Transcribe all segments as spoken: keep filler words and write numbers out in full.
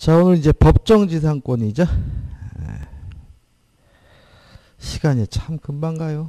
자, 오늘 이제 법정지상권이죠. 시간이 참 금방 가요.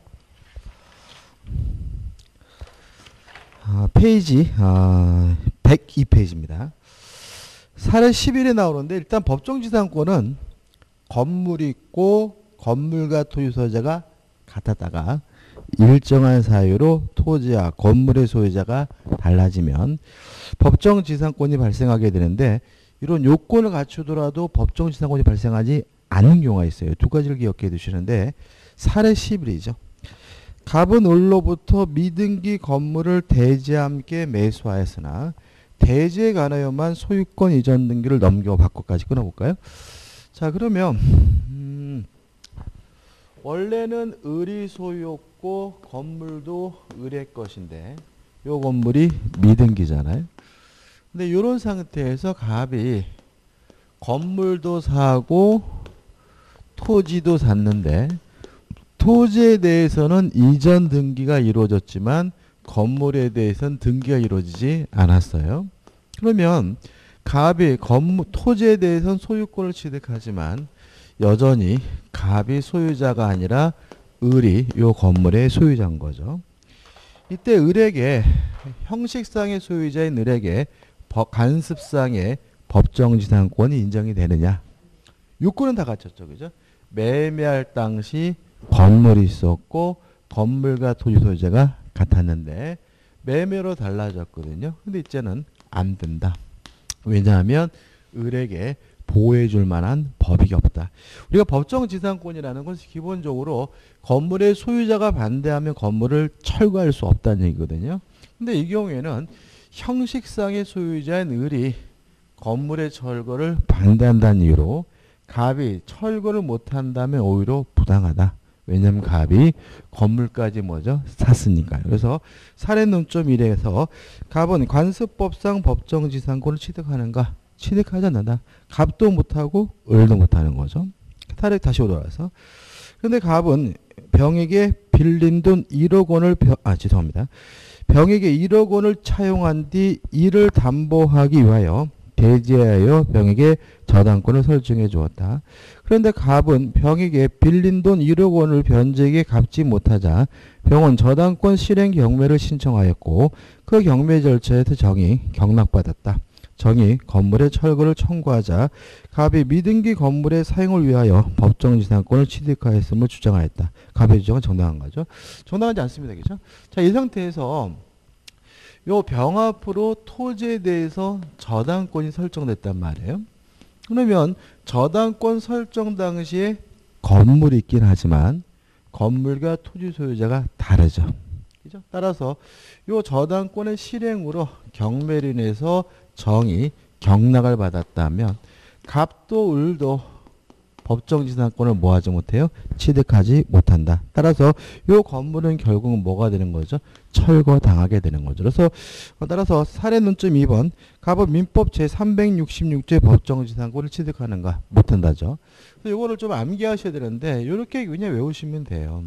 아, 페이지 아, 백이 페이지입니다. 사례 십일에 나오는데 일단 법정지상권은 건물이 있고 건물과 토지 소유자가 같았다가 일정한 사유로 토지와 건물의 소유자가 달라지면 법정지상권이 발생하게 되는데, 이런 요건을 갖추더라도 법정지상권이 발생하지 않는 경우가 있어요. 두 가지를 기억해 두시는데, 사례 십일이죠. 갑은 을로부터 미등기 건물을 대지와 함께 매수하였으나 대지에 관하여만 소유권 이전 등기를 넘겨받고까지 끊어볼까요? 자, 그러면 음, 원래는 을이 소유였고 건물도 을의 것인데 요 건물이 미등기잖아요. 근데 이런 상태에서 갑이 건물도 사고 토지도 샀는데, 토지에 대해서는 이전 등기가 이루어졌지만 건물에 대해서는 등기가 이루어지지 않았어요. 그러면 갑이 건물, 토지에 대해서는 소유권을 취득하지만 여전히 갑이 소유자가 아니라 을이 이 건물의 소유자인 거죠. 이때 을에게, 형식상의 소유자인 을에게 간습상의 법정지상권이 인정이 되느냐? 요건은 다 갖췄죠, 그죠? 매매할 당시 건물이 있었고 건물과 토지 소유자가 같았는데 매매로 달라졌거든요. 근데 이제는 안 된다. 왜냐하면 을에게 보호해 줄 만한 법이 없다. 우리가 법정지상권이라는 것은 기본적으로 건물의 소유자가 반대하면 건물을 철거할 수 없다는 얘기거든요. 근데 이 경우에는 형식상의 소유자인 을이 건물의 철거를 반대한다는 이유로 갑이 철거를 못한다면 오히려 부당하다. 왜냐하면 갑이 건물까지 뭐죠? 샀으니까요. 그래서 사례 논점 일에서 갑은 관습법상 법정지상권을 취득하는가? 취득하지 않는다. 갑도 못하고 을도 못하는 거죠. 사례 다시 돌아와서. 그런데 갑은 병에게 빌린 돈 일억 원을 병, 아 죄송합니다. 병에게 일억 원을 차용한 뒤 이를 담보하기 위하여 대지하여 병에게 저당권을 설정해 주었다. 그런데 갑은 병에게 빌린 돈 일억 원을 변제에게 갚지 못하자 병은 저당권 실행 경매를 신청하였고 그 경매 절차에서 정이 경락받았다. 정이 건물의 철거를 청구하자 갑이 미등기 건물의 사용을 위하여 법정지상권을 취득하였음을 주장하였다. 갑의 주장은 정당한 거죠. 정당하지 않습니다. 그죠? 자, 이 상태에서 요 병 앞으로 토지에 대해서 저당권이 설정됐단 말이에요. 그러면 저당권 설정 당시에 건물이 있긴 하지만 건물과 토지 소유자가 다르죠. 그죠? 따라서 요 저당권의 실행으로 경매로 인해서 정이 경락을 받았다면 갑도 을도 법정지상권을 뭐하지 못해요? 취득하지 못한다. 따라서 이 건물은 결국은 뭐가 되는 거죠? 철거당하게 되는 거죠. 그래서 따라서 사례 논점 이 번 갑은 민법 제삼백육십육 조의 법정지상권을 취득하는가? 못한다죠. 그래서 이거를 좀 암기하셔야 되는데 이렇게 그냥 외우시면 돼요.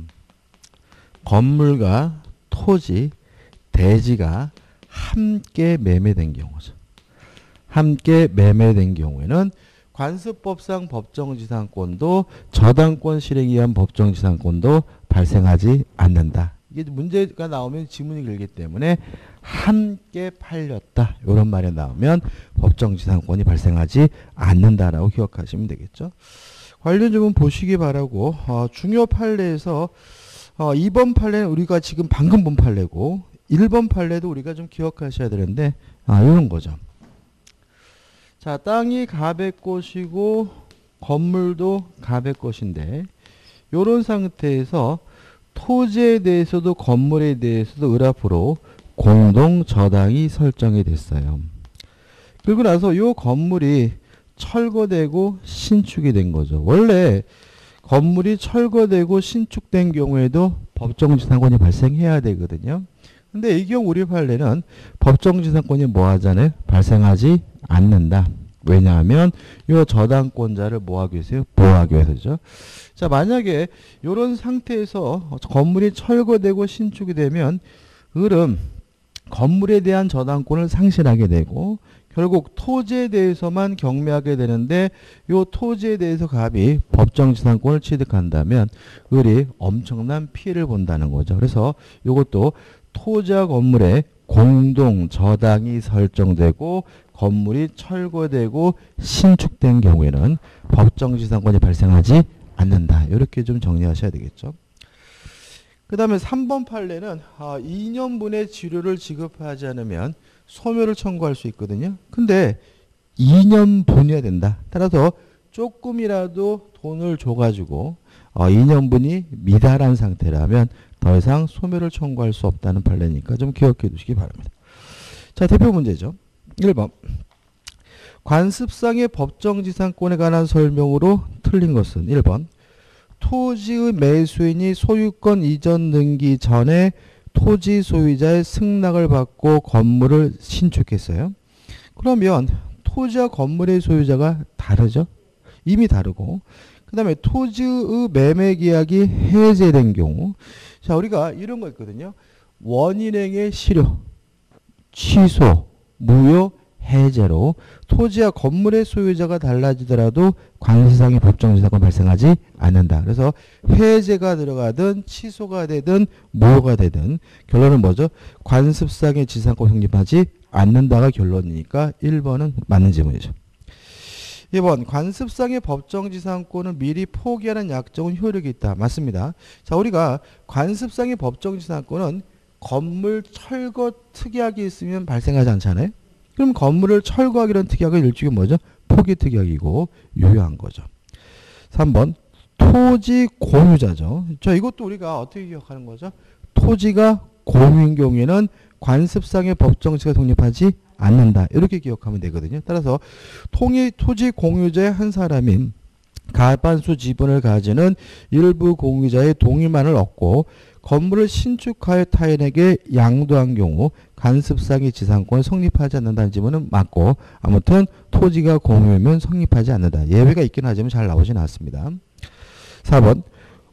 건물과 토지, 대지가 함께 매매된 경우죠. 함께 매매된 경우에는 관습법상 법정지상권도 저당권 실행에 의한 법정지상권도 발생하지 않는다. 이게 문제가 나오면 지문이 길기 때문에 함께 팔렸다. 이런 말이 나오면 법정지상권이 발생하지 않는다라고 기억하시면 되겠죠. 관련 점은 보시기 바라고, 어, 중요 판례에서 어, 이 번 판례는 우리가 지금 방금 본 판례고 일 번 판례도 우리가 좀 기억하셔야 되는데, 아, 이런 거죠. 자, 땅이 갑의 것이고 건물도 갑의 것인데 이런 상태에서 토지에 대해서도 건물에 대해서도 을 앞으로 공동 저당이 설정이 됐어요. 그리고 나서 이 건물이 철거되고 신축이 된 거죠. 원래 건물이 철거되고 신축된 경우에도 법정지상권이 발생해야 되거든요. 근데 이 경우 우리 판례는 법정지상권이 뭐 하잖아요? 발생하지 않는다. 왜냐하면 이 저당권자를 뭐 하기 위해서요? 보호하기 위해서죠. 자, 만약에 이런 상태에서 건물이 철거되고 신축이 되면 을은 건물에 대한 저당권을 상실하게 되고 결국 토지에 대해서만 경매하게 되는데 이 토지에 대해서 갑이 법정지상권을 취득한다면 을이 엄청난 피해를 본다는 거죠. 그래서 이것도 토지와 건물에 공동 저당이 설정되고 건물이 철거되고 신축된 경우에는 법정지상권이 발생하지 않는다. 이렇게 좀 정리하셔야 되겠죠. 그 다음에 삼 번 판례는 이 년분의 지료를 지급하지 않으면 소멸을 청구할 수 있거든요. 근데 이 년분이어야 된다. 따라서 조금이라도 돈을 줘가지고 이 년분이 미달한 상태라면 더 이상 소멸을 청구할 수 없다는 판례니까 좀 기억해 두시기 바랍니다. 자, 대표 문제죠. 일 번. 관습상의 법정지상권에 관한 설명으로 틀린 것은 일 번. 토지의 매수인이 소유권 이전 등기 전에 토지 소유자의 승낙을 받고 건물을 신축했어요. 그러면 토지와 건물의 소유자가 다르죠. 이미 다르고 그 다음에 토지의 매매 계약이 해제된 경우 자 우리가 이런 거 있거든요. 원인행의 실효, 취소, 무효, 해제로 토지와 건물의 소유자가 달라지더라도 관세상의 법정지상권 발생하지 않는다. 그래서 해제가 들어가든 취소가 되든 무효가 되든 결론은 뭐죠? 관습상의 지상권 성립하지 않는다가 결론이니까 일 번은 맞는 질문이죠. 이 번 관습상의 법정지상권은 미리 포기하는 약정은 효력이 있다. 맞습니다. 자 우리가 관습상의 법정지상권은 건물 철거 특약이 있으면 발생하지 않잖아요. 그럼 건물을 철거하기로 한 특약은 일종의 뭐죠? 포기 특약이고 유효한 거죠. 삼 번 토지 공유자죠. 자 이것도 우리가 어떻게 기억하는 거죠? 토지가 공유인 경우에는 관습상의 법정지가 성립하지 않는다. 이렇게 기억하면 되거든요. 따라서 통이 토지 공유자의 한 사람인 가반수 지분을 가지는 일부 공유자의 동의만을 얻고 건물을 신축하여 타인에게 양도한 경우 관습상의 지상권이 성립하지 않는다는 지문은 맞고 아무튼 토지가 공유면 성립하지 않는다. 예외가 있긴 하지만 잘 나오진 않습니다. 사 번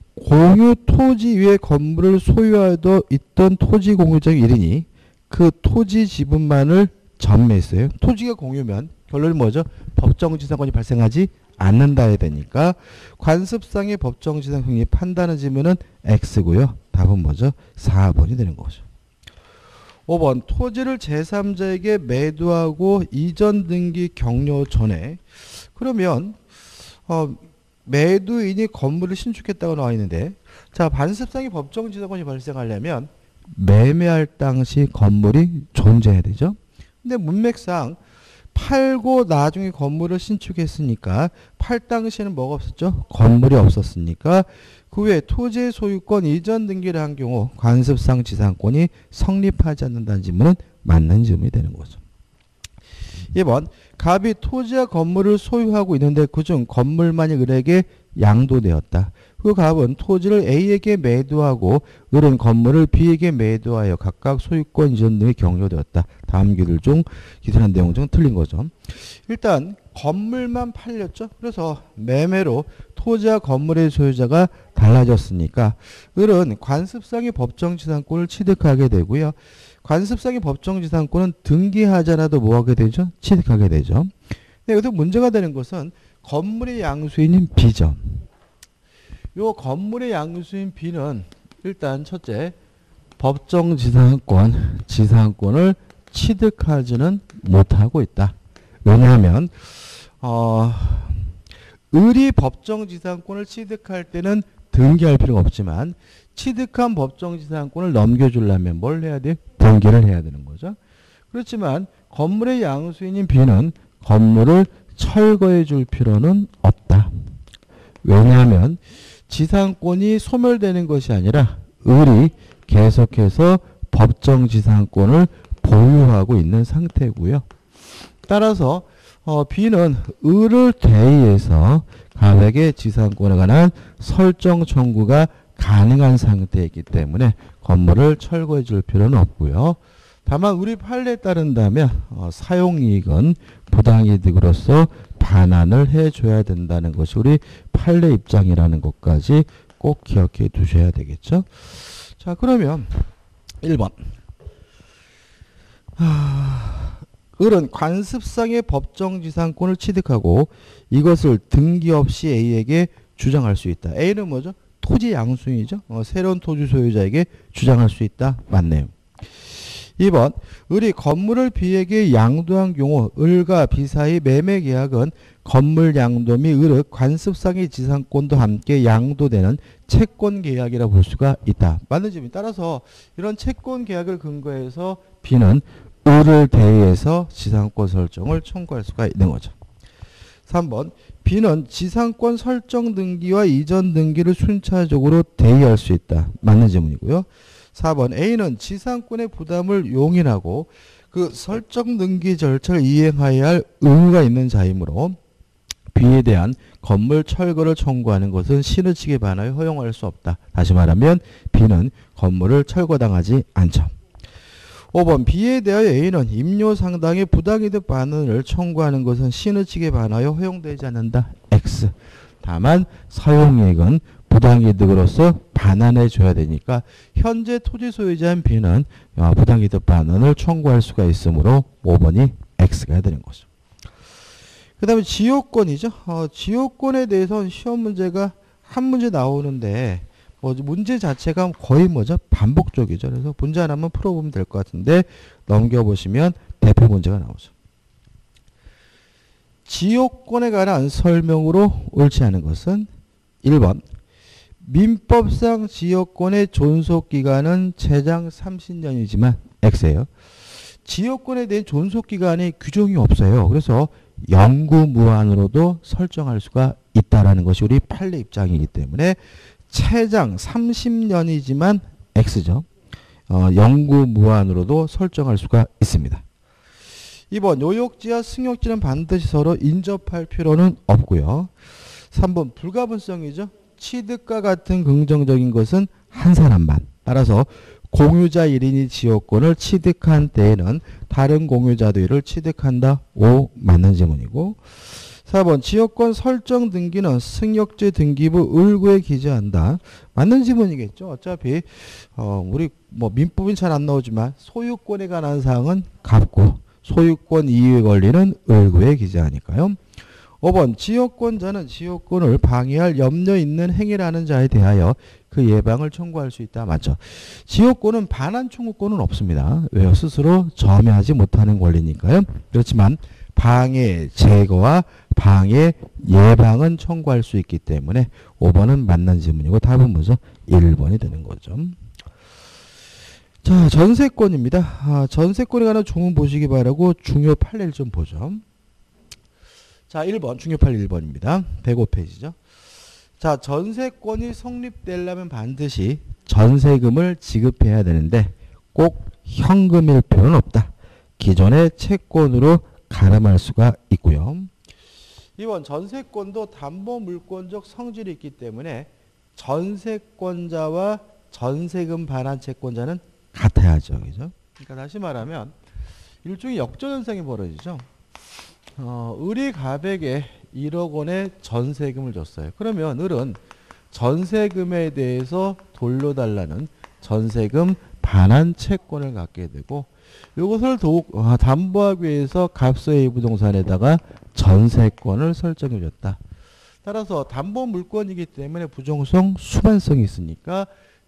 공유 토지 위에 건물을 소유하여 있던 토지 공유자의 일인이 그 토지 지분만을 전매했어요. 토지가 공유면 결론이 뭐죠? 법정지상권이 발생하지 않는다 해야 되니까 관습상의 법정지상 성립한다는 질문은 X고요. 답은 뭐죠? 사 번이 되는 거죠. 오 번 토지를 제삼자에게 매도하고 이전 등기 격려 전에 그러면 어, 매도인이 건물을 신축했다고 나와 있는데 자 관습상의 법정지상권이 발생하려면 매매할 당시 건물이 존재해야 되죠. 근데 문맥상 팔고 나중에 건물을 신축했으니까 팔 당시에는 뭐가 없었죠? 건물이 없었으니까 그 외에 토지의 소유권 이전 등기를 한 경우 관습상 지상권이 성립하지 않는다는 질문은 맞는 질문이 되는 거죠. 이 번 갑이 토지와 건물을 소유하고 있는데 그중 건물만이 을에게 양도되었다. 그 갑은 토지를 A에게 매도하고 을은 건물을 B에게 매도하여 각각 소유권 이전 등이 격려되었다. 다음 기술 중 기술한 내용 중 틀린 거죠. 일단 건물만 팔렸죠. 그래서 매매로 토지와 건물의 소유자가 달라졌으니까 을은 관습상의 법정지상권을 취득하게 되고요. 관습상의 법정지상권은 등기하지 않아도 뭐하게 되죠? 취득하게 되죠. 근데 여기서 문제가 되는 것은 건물의 양수인인 B죠. 요 건물의 양수인 B는 일단 첫째 법정지상권, 지상권을 취득하지는 못하고 있다. 왜냐하면 어, 을이 법정지상권을 취득할 때는 등기할 필요가 없지만 취득한 법정지상권을 넘겨주려면 뭘 해야 돼? 등기를 해야 되는 거죠. 그렇지만 건물의 양수인인 B는 건물을 철거해 줄 필요는 없다. 왜냐하면 지상권이 소멸되는 것이 아니라 을이 계속해서 법정지상권을 보유하고 있는 상태고요. 따라서 어, B는 을을 대의해서 갑에게 지상권에 관한 설정 청구가 가능한 상태이기 때문에 건물을 철거해 줄 필요는 없고요. 다만 우리 판례에 따른다면 어, 사용이익은 부당이득으로서 반환을 해줘야 된다는 것이 우리 판례 입장이라는 것까지 꼭 기억해 두셔야 되겠죠. 자 그러면 일 번 하... 을은 관습상의 법정지상권을 취득하고 이것을 등기 없이 A에게 주장할 수 있다. A는 뭐죠? 토지 양수인이죠. 어, 새로운 토지 소유자에게 주장할 수 있다. 맞네요. 이 번 을이 건물을 B에게 양도한 경우 을과 B 사이 매매 계약은 건물 양도 및 을의 관습상의 지상권도 함께 양도되는 채권 계약이라 볼 수가 있다. 맞는 점이 따라서 이런 채권 계약을 근거해서 B는 을을 대의해서 지상권 설정을 청구할 수가 있는 거죠. 삼 번 B는 지상권 설정 등기와 이전 등기를 순차적으로 대의할 수 있다. 맞는 질문이고요. 사 번 A는 지상권의 부담을 용인하고 그 설정 등기 절차를 이행하여야 할 의무가 있는 자이므로 B에 대한 건물 철거를 청구하는 것은 신의 측에 반하여 허용할 수 없다. 다시 말하면 B는 건물을 철거당하지 않죠. 오 번 B에 대하여 A는 임료 상당의 부당이득 반환을 청구하는 것은 신의 측에 반하여 허용되지 않는다. X. 다만 사용이익은 부당이득으로서 반환해 줘야 되니까 현재 토지 소유자인 B는 부당이득 반환을 청구할 수가 있으므로 오 번이 X가 되는 거죠. 그 다음에 지요권이죠. 어, 지요권에 대해서는 시험 문제가 한 문제 나오는데 뭐 문제 자체가 거의 뭐죠? 반복적이죠. 그래서 문제 하나만 풀어보면 될 것 같은데 넘겨보시면 대표 문제가 나오죠. 지요권에 관한 설명으로 옳지 않은 것은 일 번 민법상 지요권의 존속기간은 최장 삼십 년이지만 X예요. 지요권에 대한 존속기간이 규정이 없어요. 그래서 영구무한으로도 설정할 수가 있다라는 것이 우리 판례 입장이기 때문에 최장 삼십 년이지만 X죠. 어, 영구무한으로도 설정할 수가 있습니다. 이 번 요역지와 승역지는 반드시 서로 인접할 필요는 없고요. 삼 번 불가분성이죠. 취득과 같은 긍정적인 것은 한 사람만. 따라서 공유자 일 인이 지요권을 취득한 때에는 다른 공유자도 이를 취득한다. 오. 맞는 질문이고. 사 번 지역권 설정 등기는 승역지 등기부 을구에 기재한다. 맞는 지문이겠죠. 어차피 어, 우리 뭐 민법은 잘 안 나오지만 소유권에 관한 사항은 갑구, 소유권 이유의 권리는 을구에 기재하니까요. 오 번 지역권자는 지역권을 방해할 염려 있는 행위라는 자에 대하여 그 예방을 청구할 수 있다. 맞죠. 지역권은 반환 청구권은 없습니다. 왜요? 스스로 점유하지 못하는 권리니까요. 그렇지만 방해 제거와 방해 예방은 청구할 수 있기 때문에 오 번은 맞는 질문이고 답은 뭐죠? 일 번이 되는 거죠. 자, 전세권입니다. 아, 전세권에 관한 조문 보시기 바라고 중요 판례를 좀 보죠. 자, 일 번 중요 판례 일 번입니다. 백오 페이지죠. 자, 전세권이 성립되려면 반드시 전세금을 지급해야 되는데 꼭 현금일 필요는 없다. 기존의 채권으로 가름할 수가 있고요. 이 번 전세권도 담보물권적 성질이 있기 때문에 전세권자와 전세금 반환 채권자는 같아야죠. 그죠? 그러니까 다시 말하면 일종의 역전현상이 벌어지죠. 어, 을이 갑에게 일억 원의 전세금을 줬어요. 그러면 을은 전세금에 대해서 돌려달라는 전세금 반환 채권을 갖게 되고 이것을 더욱 담보하기 위해서 갑서 A 부동산에다가 전세권을 설정해 줬다. 따라서 담보 물권이기 때문에 부정성 수반성이 있으니까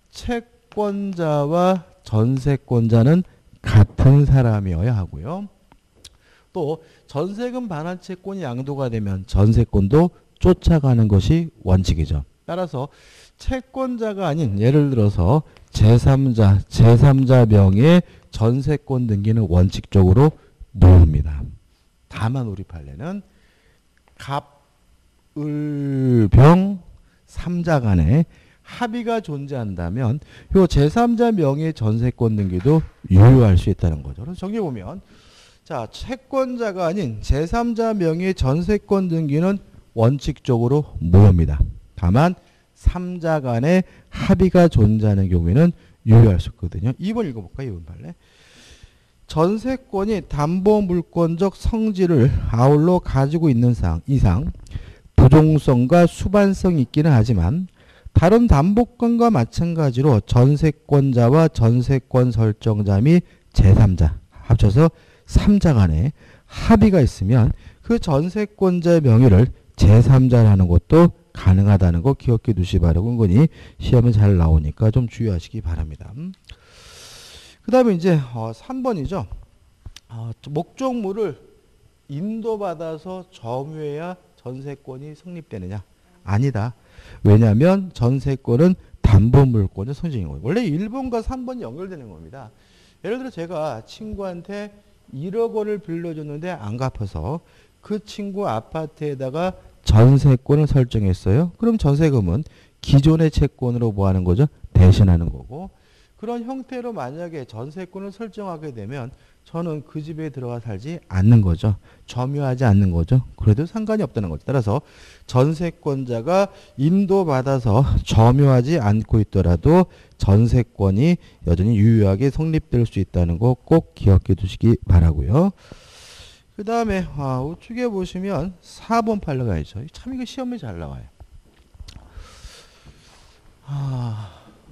채권자와 전세권자는 같은 사람이어야 하고요. 또 전세금 반환 채권이 양도가 되면 전세권도 쫓아가는 것이 원칙이죠. 따라서 채권자가 아닌 예를 들어서 제삼자, 제삼자 명의의 전세권 등기는 원칙적으로 무효입니다. 다만 우리 판례는 갑, 을, 병, 삼자 간에 합의가 존재한다면 요 제삼자 명의의 전세권 등기도 유효할 수 있다는 거죠. 그래서 정리해 보면 자, 채권자가 아닌 제삼자 명의의 전세권 등기는 원칙적으로 무효입니다. 다만 삼자 간의 합의가 존재하는 경우에는 유효할 수 있거든요. 이 번 읽어볼까요? 이 번 판례. 전세권이 담보물권적 성질을 아울러 가지고 있는 사항 이상 부종성과 수반성이 있기는 하지만 다른 담보권과 마찬가지로 전세권자와 전세권 설정자 및 제삼자 합쳐서 삼자 간에 합의가 있으면 그 전세권자의 명의를 제삼자라는 것도 가능하다는 거 기억해 두시 바라고 은근히 시험에 잘 나오니까 좀 주의하시기 바랍니다. 그 다음에 이제 어, 삼 번이죠. 어, 목적물을 인도받아서 점유해야 전세권이 성립되느냐? 아니다. 왜냐하면 전세권은 담보물권의 성질인 거예요. 원래 일 번과 삼 번이 연결되는 겁니다. 예를 들어 제가 친구한테 일억 원을 빌려줬는데 안 갚아서 그 친구 아파트에다가 전세권을 설정했어요. 그럼 전세금은 기존의 채권으로 뭐 하는 거죠? 대신하는 거고, 그런 형태로 만약에 전세권을 설정하게 되면 저는 그 집에 들어가 살지 않는 거죠. 점유하지 않는 거죠. 그래도 상관이 없다는 거죠. 따라서 전세권자가 인도받아서 점유하지 않고 있더라도 전세권이 여전히 유효하게 성립될 수 있다는 거 꼭 기억해 두시기 바라고요. 그 다음에 아, 우측에 보시면 사 번 판례가 있죠. 참 이거 시험에 잘 나와요. 아,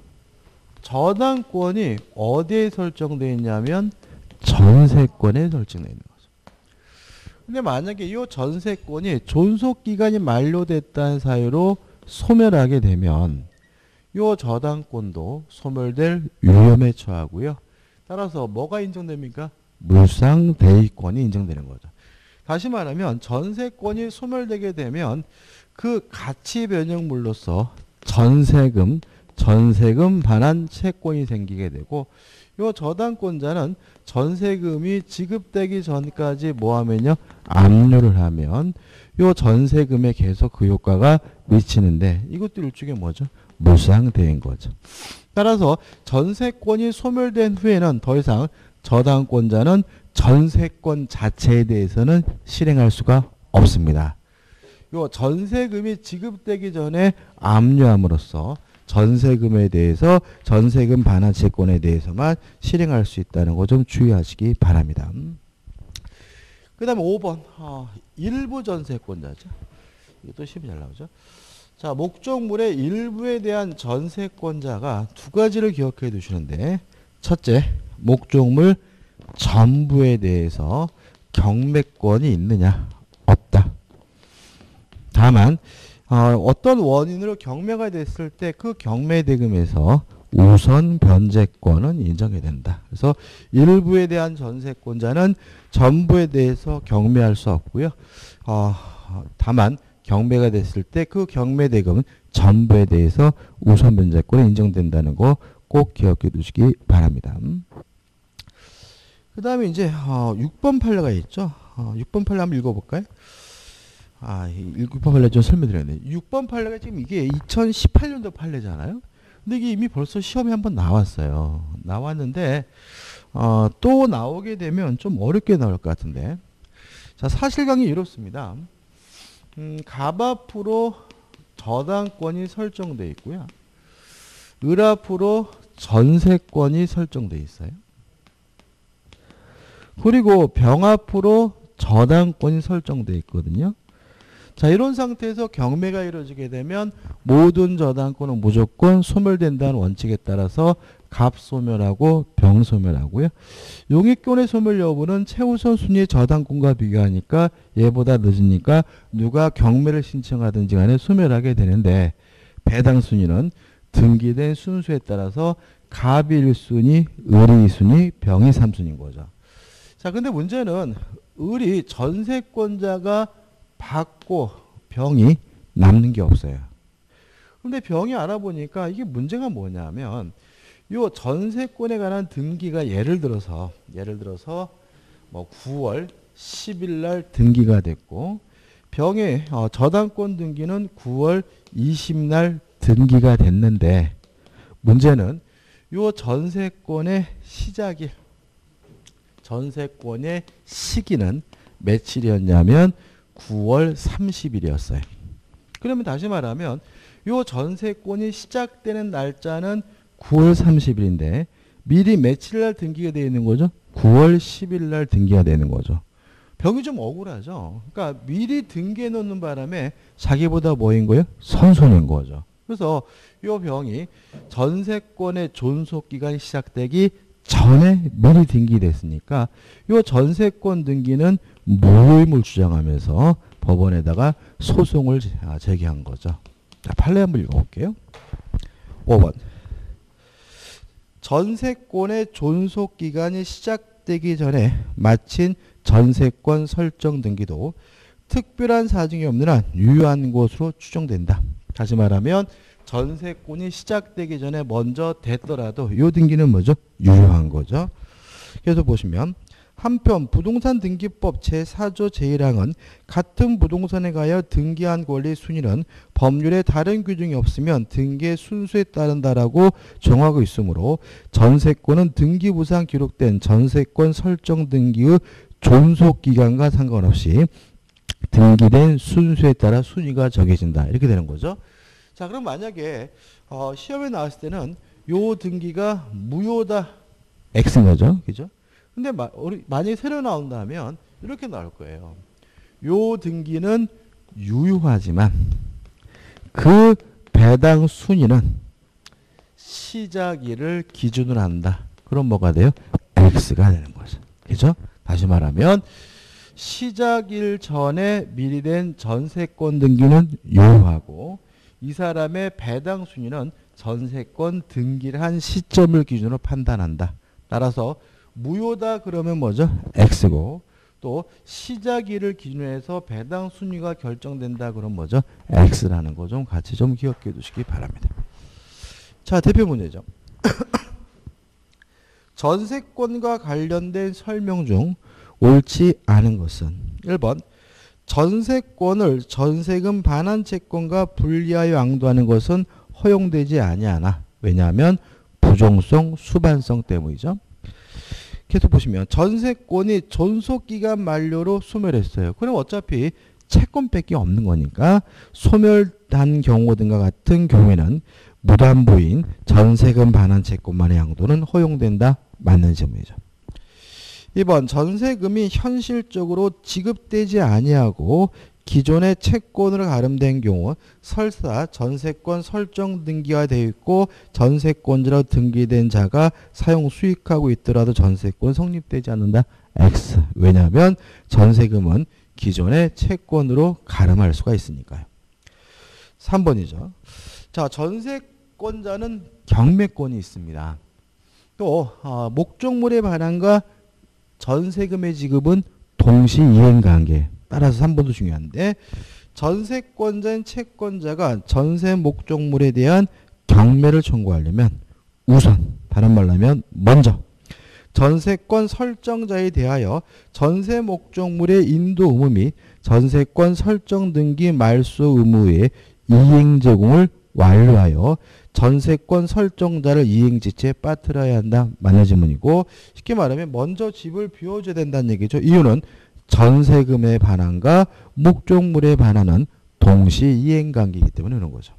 저당권이 어디에 설정되어 있냐면 전세권에 설정되어 있는 거죠. 근데 만약에 이 전세권이 존속기간이 만료됐다는 사유로 소멸하게 되면 이 저당권도 소멸될 위험에 처하고요. 따라서 뭐가 인정됩니까? 물상대위권이 인정되는 거죠. 다시 말하면 전세권이 소멸되게 되면 그 가치 변형물로서 전세금, 전세금 반환 채권이 생기게 되고, 이 저당권자는 전세금이 지급되기 전까지 뭐 하면요? 압류를 하면 이 전세금에 계속 그 효과가 미치는데, 이것도 일종의 뭐죠? 물상대인 거죠. 따라서 전세권이 소멸된 후에는 더 이상 저당권자는 전세권 자체에 대해서는 실행할 수가 없습니다. 요 전세금이 지급되기 전에 압류함으로써 전세금에 대해서 전세금 반환 채권에 대해서만 실행할 수 있다는 거 좀 주의하시기 바랍니다. 그 다음에 오 번 어, 일부 전세권자죠. 이것도 시험이 잘 나오죠. 자, 목적물의 일부에 대한 전세권자가 두 가지를 기억해 두시는데, 첫째, 목적물 전부에 대해서 경매권이 있느냐? 없다. 다만 어, 어떤 원인으로 경매가 됐을 때 그 경매 대금에서 우선 변제권은 인정이 된다. 그래서 일부에 대한 전세권자는 전부에 대해서 경매할 수 없고요. 어, 다만 경매가 됐을 때 그 경매 대금은 전부에 대해서 우선 변제권이 인정된다는 거 꼭 기억해 두시기 바랍니다. 그 다음에 이제 어, 육 번 판례가 있죠. 어, 육 번 판례 한번 읽어볼까요? 아, 육 번 판례 좀 설명드렸네. 육 번 판례가 지금 이게 이천십팔 년도 판례잖아요. 근데 이게 이미 벌써 시험에 한번 나왔어요. 나왔는데 어, 또 나오게 되면 좀 어렵게 나올 것 같은데. 자, 사실관계 이렇습니다. 음, 갑 앞으로 저당권이 설정되어 있고요. 을 앞으로 전세권이 설정되어 있어요. 그리고 병 앞으로 저당권이 설정되어 있거든요. 자, 이런 상태에서 경매가 이루어지게 되면 모든 저당권은 무조건 소멸된다는 원칙에 따라서 갑 소멸하고 병 소멸하고요. 용익권의 소멸 여부는 최우선 순위의 저당권과 비교하니까 얘보다 늦으니까 누가 경매를 신청하든지 간에 소멸하게 되는데, 배당 순위는 등기된 순수에 따라서 갑이 일 순위, 을이 이 순위, 병이 삼 순위인 거죠. 자, 근데 문제는 을이 전세권자가 받고 병이 남는 게 없어요. 근데 병이 알아보니까 이게 문제가 뭐냐면, 요 전세권에 관한 등기가 예를 들어서 예를 들어서 뭐 구월 십일 날 등기가 됐고, 병의 어, 저당권 등기는 구월 이십 날 등기가 됐는데, 문제는 요 전세권의 시작일, 전세권의 시기는 며칠이었냐면 구월 삼십일이었어요. 그러면 다시 말하면 요 전세권이 시작되는 날짜는 구월 삼십일인데 미리 며칠 날 등기가 되어 있는 거죠? 구월 십일 날 등기가 되는 거죠. 병이 좀 억울하죠. 그러니까 미리 등기해 놓는 바람에 자기보다 뭐인 거예요? 선손인 거죠. 그래서 이 병이 전세권의 존속기간이 시작되기 전에 미리 등기됐으니까 이 전세권 등기는 무효임을 주장하면서 법원에다가 소송을 제기한 거죠. 자, 판례 한번 읽어볼게요. 오 번. 전세권의 존속기간이 시작되기 전에 마친 전세권 설정 등기도 특별한 사정이 없는 한 유효한 것으로 추정된다. 다시 말하면 전세권이 시작되기 전에 먼저 됐더라도 이 등기는 뭐죠? 유효한 거죠. 그래서 보시면 한편 부동산 등기법 제사 조 제일 항은 같은 부동산에 가여 등기한 권리 순위는 법률에 다른 규정이 없으면 등기의 순수에 따른다라고 정하고 있으므로 전세권은 등기부상 기록된 전세권 설정 등기의 존속기간과 상관없이 등기된 순수에 따라 순위가 정해진다. 이렇게 되는 거죠. 자, 그럼 만약에 어, 시험에 나왔을 때는 요 등기가 무효다 X인 거죠. 그죠? 근데 마, 우리 만약에 새로 나온다면 이렇게 나올 거예요. 요 등기는 유효하지만 그 배당 순위는 시작일을 기준으로 한다. 그럼 뭐가 돼요? X가 되는 거죠. 그죠? 다시 말하면 시작일 전에 미리 된 전세권 등기는 유효하고 이 사람의 배당 순위는 전세권 등기를 한 시점을 기준으로 판단한다. 따라서 무효다 그러면 뭐죠? X고 또 시작일을 기준으로 해서 배당 순위가 결정된다 그러면 뭐죠? X라는 거 좀 같이 좀 기억해 두시기 바랍니다. 자, 대표 문제죠. 전세권과 관련된 설명 중 옳지 않은 것은 일 번 전세권을 전세금 반환 채권과 분리하여 양도하는 것은 허용되지 아니하나. 왜냐하면 부종성, 수반성 때문이죠. 계속 보시면 전세권이 존속기간 만료로 소멸했어요. 그럼 어차피 채권밖에 없는 거니까 소멸한 경우 등과 같은 경우에는 무담보인 전세금 반환 채권만의 양도는 허용된다. 맞는 질문이죠. 이 번 전세금이 현실적으로 지급되지 아니하고 기존의 채권으로 가름된 경우 설사 전세권 설정 등기가 되어 있고 전세권자로 등기된 자가 사용 수익하고 있더라도 전세권 성립되지 않는다. X. 왜냐하면 전세금은 기존의 채권으로 가름할 수가 있으니까요. 삼 번이죠. 자, 전세권자는 경매권이 있습니다. 또 어, 목적물의 반환과 전세금의 지급은 동시 이행관계. 따라서 삼 번도 중요한데 전세권자인 채권자가 전세 목적물에 대한 경매를 청구하려면 우선 다른 말로 하면 먼저 전세권 설정자에 대하여 전세 목적물의 인도 의무 및 전세권 설정 등기 말소 의무의 이행 제공을 완료하여 전세권 설정자를 이행지체에 빠뜨려야 한다. 맞는 질문이고 쉽게 말하면 먼저 집을 비워줘야 된다는 얘기죠. 이유는 전세금의 반환과 목적물의 반환은 동시 이행관계이기 때문에 그런 거죠.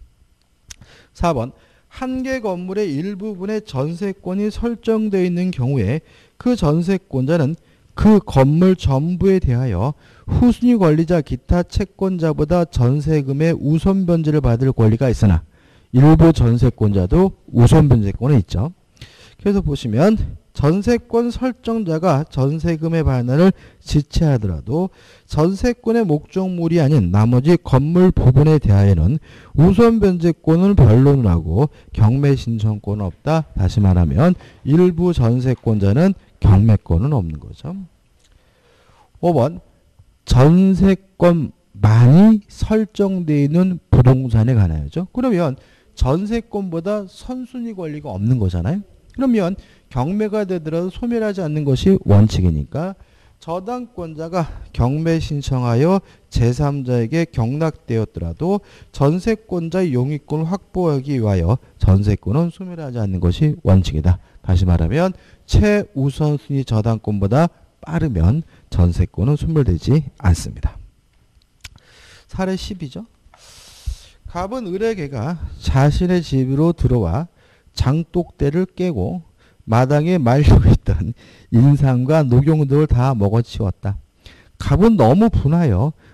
사 번 한 개 건물의 일부분에 전세권이 설정되어 있는 경우에 그 전세권자는 그 건물 전부에 대하여 후순위 권리자 기타 채권자보다 전세금의 우선 변제를 받을 권리가 있으나 일부 전세권자도 우선 변제권이 있죠. 그래서 보시면 전세권 설정자가 전세금의 반환을 지체하더라도 전세권의 목적물이 아닌 나머지 건물 부분에 대하여는 우선 변제권을 변론하고 경매 신청권은 없다. 다시 말하면 일부 전세권자는 경매권은 없는 거죠. 오 번 전세권만이 설정되어 있는 부동산에 관하여죠. 그러면 전세권보다 선순위 권리가 없는 거잖아요. 그러면 경매가 되더라도 소멸하지 않는 것이 원칙이니까 저당권자가 경매 신청하여 제삼자에게 경락되었더라도 전세권자의 용의권을 확보하기 위하여 전세권은 소멸하지 않는 것이 원칙이다. 다시 말하면 최우선순위 저당권보다 빠르면 전세권은 소멸되지 않습니다. 사례 십이죠. 갑은 을에게가 자신의 집으로 들어와 장독대를 깨고 마당에 말려고 있던 인삼과 녹용들을 다 먹어치웠다. 갑은 너무 분하여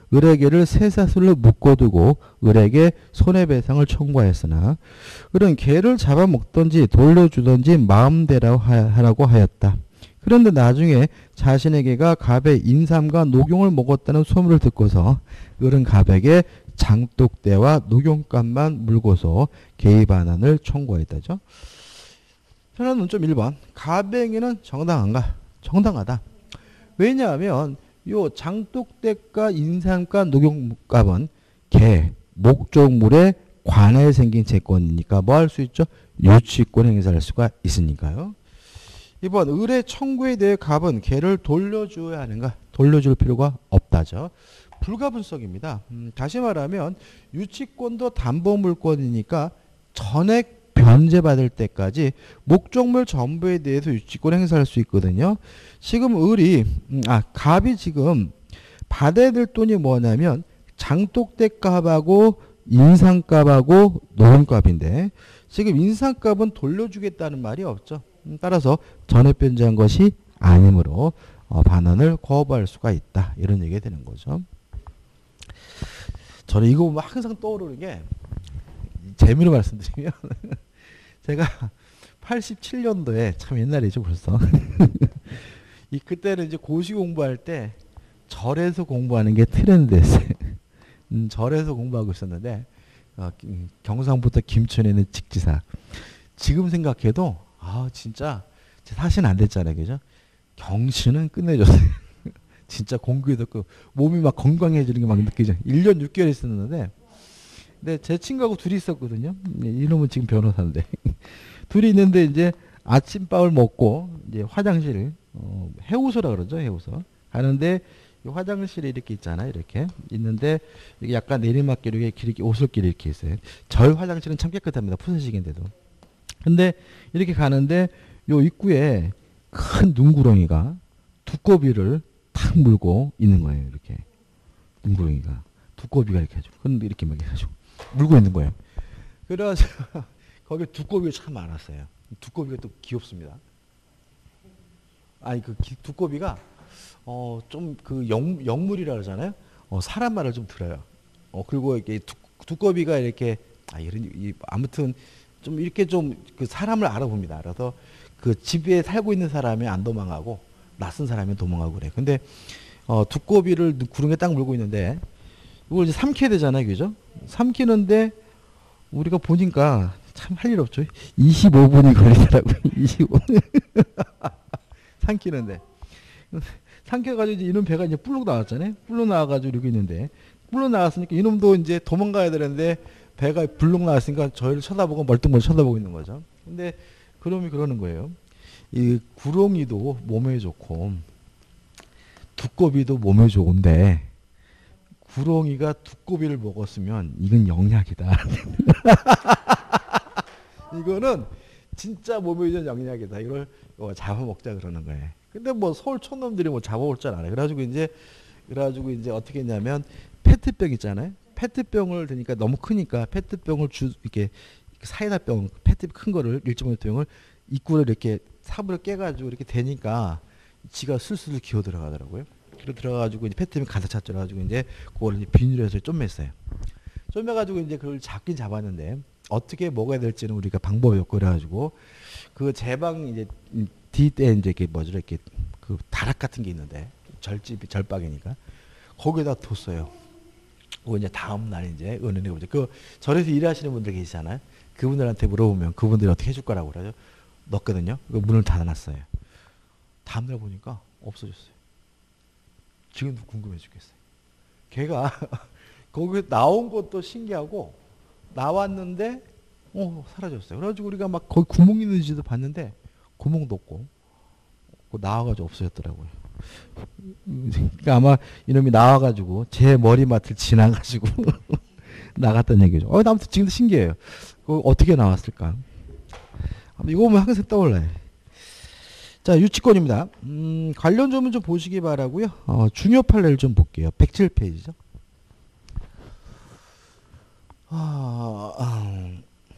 을에게를 쇠사슬로 묶어두고 을에게 손해배상을 청구하였으나 을은 개를 잡아먹던지 돌려주던지 마음대로 하라고 하였다. 그런데 나중에 자신의 개가 갑의 인삼과 녹용을 먹었다는 소문을 듣고서 을은 갑에게 장독대와 녹용값만 물고서 개의 반환을 청구하였다죠. 편한 논점 일 번. 갑의 행위는 정당한가? 정당하다. 왜냐하면 요 장독대가 인삼가 녹용값은 개, 목적물에 관해 생긴 채권이니까 뭐 할 수 있죠? 유치권 행사할 수가 있으니까요. 이번 을의 청구에 대해 갑은 개를 돌려줘야 하는가? 돌려줄 필요가 없다죠. 불가분성입니다. 음, 다시 말하면 유치권도 담보물권이니까 전액 변제받을 때까지 목적물 전부에 대해서 유치권 행사할 수 있거든요. 지금 을이 음, 아 갑이 지금 받아야 될 돈이 뭐냐면 장독대값하고 인상값하고 노름값인데 지금 인상값은 돌려주겠다는 말이 없죠. 음, 따라서 전액 변제한 것이 아니므로 어, 반환을 거부할 수가 있다. 이런 얘기가 되는 거죠. 저는 이거 보면 항상 떠오르는 게 재미로 말씀드리면 제가 팔십칠 년도에 참 옛날이죠 벌써. 이 그때는 이제 고시 공부할 때 절에서 공부하는 게 트렌드였어요. 음, 절에서 공부하고 있었는데 어, 경상부터 김천에는 직지사. 지금 생각해도 아 진짜 사실은 안 됐잖아요, 그죠? 경신은 끝내줬어요. 진짜 공부에도 그 몸이 막 건강해지는 게 막 느끼죠. 일 년 육 개월 있었는데. 근데 제 친구하고 둘이 있었거든요. 이놈은 지금 변호사인데. 둘이 있는데 이제 아침밥을 먹고 이제 화장실, 어, 해우소라 그러죠. 해우소. 가는데 화장실에 이렇게 있잖아요. 이렇게 있는데 이게 약간 내리막길 이렇게 이렇게 오솔길이 이렇게 있어요. 저희 화장실은 참 깨끗합니다. 푸세식인데도. 근데 이렇게 가는데 요 입구에 큰 눈구렁이가 두꺼비를 탁 물고 있는 거예요. 이렇게 눈구렁이가 두꺼비가 이렇게 해가지고 근데 이렇게 막 해가지고 물고 있는 거예요. 그래가지고 거기 두꺼비가 참 많았어요. 두꺼비가 또 귀엽습니다. 아니 그 기, 두꺼비가 어 좀 그 영물이라 그러잖아요. 어 사람 말을 좀 들어요. 어 그리고 이렇게 두, 두꺼비가 이렇게 아 이런 이, 아무튼 좀 이렇게 좀 그 사람을 알아봅니다. 알아서 그 집에 살고 있는 사람이 안 도망가고 낯선 사람이 도망가고 그래. 근데 어 두꺼비를 구렁이에 딱 물고 있는데 이걸 이제 삼켜야 되잖아요, 그죠? 삼키는데 우리가 보니까 참 할 일 없죠. 이십오 분이 걸리더라고요. 이십오 분. 삼키는데. 삼켜가지고 이제 이놈 배가 이제 뿔룩 나왔잖아요. 뿔룩 나와가지고 이러고 있는데. 뿔룩 나왔으니까 이놈도 이제 도망가야 되는데 배가 불룩 나왔으니까 저희를 쳐다보고 멀뚱멀뚱 쳐다보고 있는 거죠. 근데 그놈이 그러는 거예요. 이 구렁이도 몸에 좋고 두꺼비도 몸에 좋은데 구렁이가 두꺼비를 먹었으면 이건 영약이다. 이거는 진짜 몸에 좋은 영약이다. 이걸 잡아먹자 그러는 거예요. 근데 뭐 서울 촌놈들이 뭐 잡아올 줄 알아요. 그래가지고 이제 그래가지고 이제 어떻게 했냐면 페트병 있잖아요. 페트병을 드니까 너무 크니까 페트병을 주 이렇게 사이다병 페트 큰 거를 일점오리병을 입구를 이렇게 삽으로 깨가지고 이렇게 대니까 지가 술술 기어 들어가더라고요. 그래 들어가가지고 이제 페트병 가득 찼더라가지고 이제 그걸 이제 비닐에서 쪼맸어요. 쪼매가지고 이제 그걸 잡긴 잡았는데 어떻게 먹어야 될지는 우리가 방법이 없고 그래가지고 그 제방 이제 뒤에 이제 이렇게 뭐죠 이렇게 그 다락 같은 게 있는데 절집 절박이니까 거기에다 뒀어요. 그 이제 다음 날 이제 은은히 보죠. 그 절에서 일하시는 분들 계시잖아요. 그분들한테 물어보면 그분들이 어떻게 해줄 거라고 그러죠. 넣었거든요. 그 문을 닫아놨어요. 다음날 보니까 없어졌어요. 지금도 궁금해 죽겠어요. 걔가 거기 나온 것도 신기하고 나왔는데 어 사라졌어요. 그래가지고 우리가 막 거기 구멍 있는지도 봤는데 구멍도 없고 나와가지고 없어졌더라고요. 그러니까 아마 이놈이 나와가지고 제 머리맡을 지나가지고 나갔다는 얘기죠. 어, 아무튼 지금도 신기해요. 그 어떻게 나왔을까? 이거 보면 항상 떠올라요. 자, 유치권입니다. 음, 관련 점은 좀 보시기 바라고요. 어, 중요 판례를 좀 볼게요. 백칠 페이지죠. 아, 아.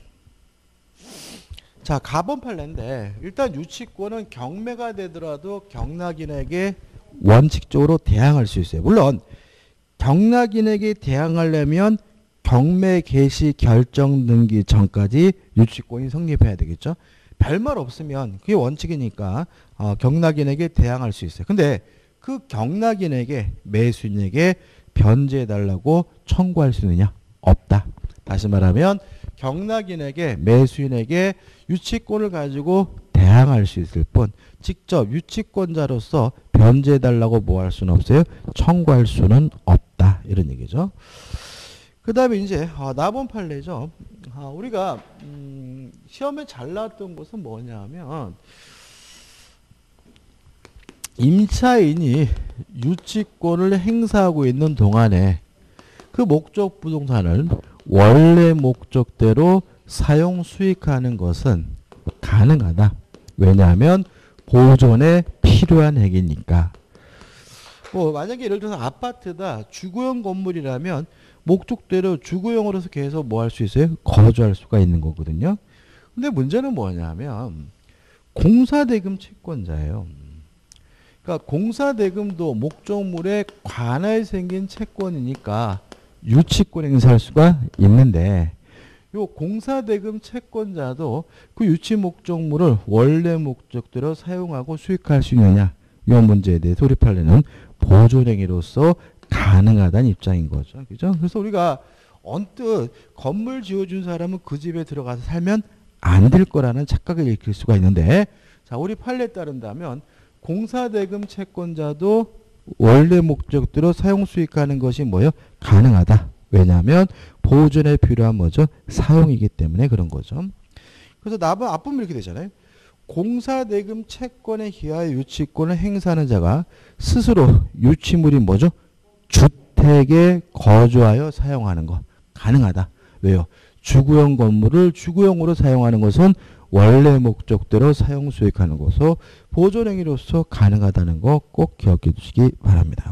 자, 가번 판례인데 일단 유치권은 경매가 되더라도 경락인에게 원칙적으로 대항할 수 있어요. 물론 경락인에게 대항하려면 경매 개시 결정 등기 전까지 유치권이 성립해야 되겠죠. 별말 없으면 그게 원칙이니까 어, 경락인에게 대항할 수 있어요. 근데 그 경락인에게 매수인에게 변제해달라고 청구할 수 있느냐? 없다. 다시 말하면 경락인에게 매수인에게 유치권을 가지고 대항할 수 있을 뿐 직접 유치권자로서 변제해달라고 뭐 할 수는 없어요? 청구할 수는 없다. 이런 얘기죠. 그 다음에 이제 아, 나번 판례죠. 아, 우리가 음, 시험에 잘 나왔던 것은 뭐냐면 임차인이 유치권을 행사하고 있는 동안에 그 목적 부동산을 원래 목적대로 사용 수익하는 것은 가능하다. 왜냐하면 보존에 필요한 행위니까. 뭐 만약에 예를 들어서 아파트다 주거용 건물이라면 목적대로 주거용으로서 계속 뭐 할 수 있어요? 거주할 수가 있는 거거든요. 근데 문제는 뭐냐면 공사대금 채권자예요. 그러니까 공사대금도 목적물에 관하여 생긴 채권이니까 유치권 행사할 수가 있는데 요 공사대금 채권자도 그 유치 목적물을 원래 목적대로 사용하고 수익할 수 있느냐 이 문제에 대해서 우리 판례는 보존행위로서 가능하다는 입장인 거죠. 그죠? 그래서 우리가 언뜻 건물 지어준 사람은 그 집에 들어가서 살면 안 될 거라는 착각을 일으킬 수가 있는데 자 우리 판례에 따른다면 공사대금 채권자도 원래 목적대로 사용 수익하는 것이 뭐예요? 가능하다. 왜냐하면 보존에 필요한 뭐죠? 사용이기 때문에 그런 거죠. 그래서 나번 앞부분 이렇게 되잖아요. 공사대금 채권에 기하여 유치권을 행사하는 자가 스스로 유치물이 뭐죠? 주택에 거주하여 사용하는 것 가능하다. 왜요? 주거용 건물을 주거용으로 사용하는 것은 원래 목적대로 사용 수익하는 것으로 보존행위로서 가능하다는 거 꼭 기억해 두시기 바랍니다.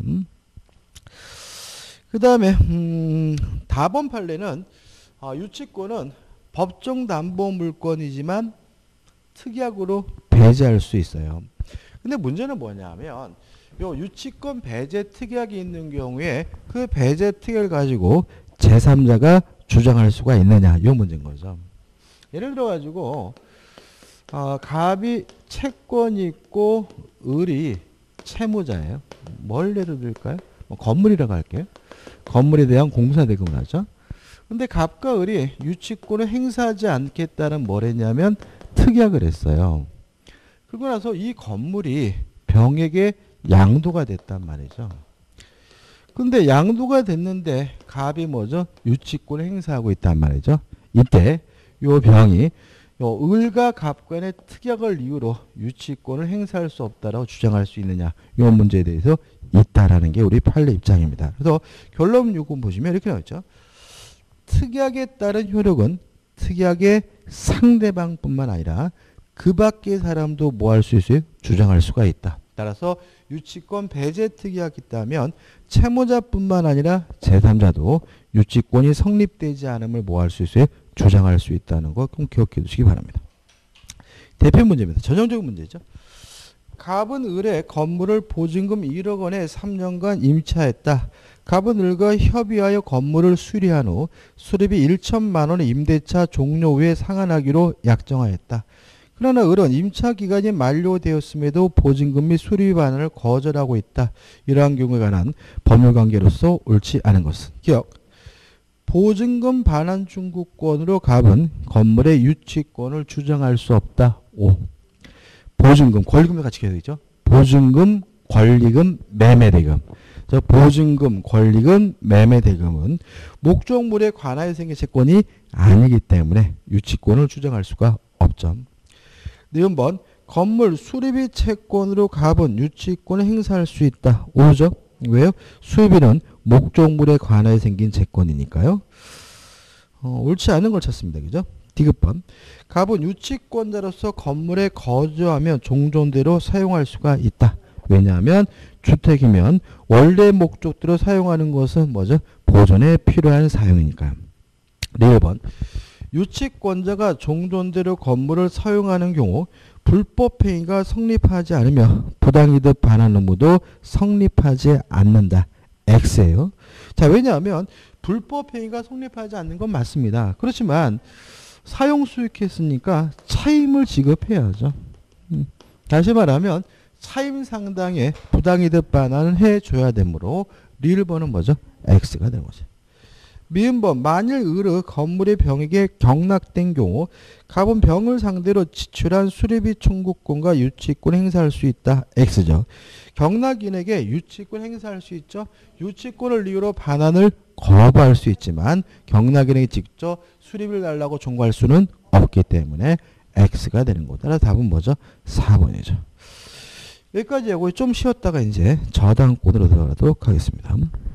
그 다음에 음, 다번 판례는 아, 유치권은 법정 담보 물건이지만 특약으로 배제할 수 있어요. 근데 문제는 뭐냐면 요 유치권 배제 특약이 있는 경우에 그 배제 특약을 가지고 제삼자가 주장할 수가 있느냐 이 문제인 거죠. 예를 들어 가지고 어, 갑이 채권이 있고 을이 채무자예요. 뭘 예를 들까요? 뭐 건물이라고 할게요. 건물에 대한 공사대금을 하죠. 근데 갑과 을이 유치권을 행사하지 않겠다는 뭘 했냐면 특약을 했어요. 그러고 나서 이 건물이 병에게 양도가 됐단 말이죠. 근데 양도가 됐는데 갑이 뭐죠? 유치권을 행사하고 있단 말이죠. 이때 요 병이 요 을과 갑 간의 특약을 이유로 유치권을 행사할 수 없다라고 주장할 수 있느냐 이 문제에 대해서 있다라는 게 우리 판례 입장입니다. 그래서 결론 요금 보시면 이렇게 나왔죠. 특약에 따른 효력은 특약의 상대방뿐만 아니라 그 밖의 사람도 뭐 할 수 있어요? 주장할 수가 있다. 따라서 유치권 배제 특약이 있다면 채무자뿐만 아니라 제삼자도 유치권이 성립되지 않음을 뭐 할 수 있어요? 주장할 수 있다는 거 꼭 기억해 두시기 바랍니다. 대표 문제입니다. 전형적인 문제죠. 갑은 을에 건물을 보증금 일억 원에 삼 년간 임차했다. 갑은 을과 협의하여 건물을 수리한 후 수리비 천만 원의 임대차 종료 후에 상환하기로 약정하였다. 그러나 을은 임차 기간이 만료되었음에도 보증금 및 수리비 반환을 거절하고 있다. 이러한 경우에 관한 법률관계로서 옳지 않은 것은 기억. 보증금 반환 중구권으로 갑은 건물의 유치권을 주장할 수 없다. 오. 보증금, 권리금도 같이 기억해야 되죠. 보증금, 권리금, 매매대금. 저 보증금, 권리금, 매매대금은 목적물에 관하여 생긴 채권이 아니기 때문에 유치권을 주장할 수가 없죠. 네 번 건물 수리비 채권으로 갑은 유치권을 행사할 수 있다. 오죠. 왜요? 수리비는 목적물에 관하여 생긴 채권이니까요. 어, 옳지 않은 걸 찾습니다. 그죠? 디귿번 갑은 유치권자로서 건물에 거주하며 종전대로 사용할 수가 있다. 왜냐하면 주택이면 원래 목적대로 사용하는 것은 뭐죠? 보존에 필요한 사용이니까요. 네 번 유치권자가 종전대로 건물을 사용하는 경우 불법행위가 성립하지 않으며 부당이득 반환 의무도 성립하지 않는다. X예요. 자, 왜냐하면 불법 행위가 성립하지 않는 건 맞습니다. 그렇지만 사용 수익했으니까 차임을 지급해야죠. 음. 다시 말하면 차임 상당의 부당이득 반환을 해줘야 되므로 리을 번은 뭐죠? X가 되는 거죠. 미음번 만일 을의 건물의 병에게 경락된 경우 갑은 병을 상대로 지출한 수리비 청구권과 유치권 행사할 수 있다. X죠. 경락인에게 유치권 행사할 수 있죠. 유치권을 이유로 반환을 거부할 수 있지만 경락인에게 직접 수리비를 달라고 청구할 수는 없기 때문에 X가 되는 거다. 따라서 답은 뭐죠? 사 번이죠. 여기까지 하고 좀 쉬었다가 이제 저당권으로 들어가도록 하겠습니다.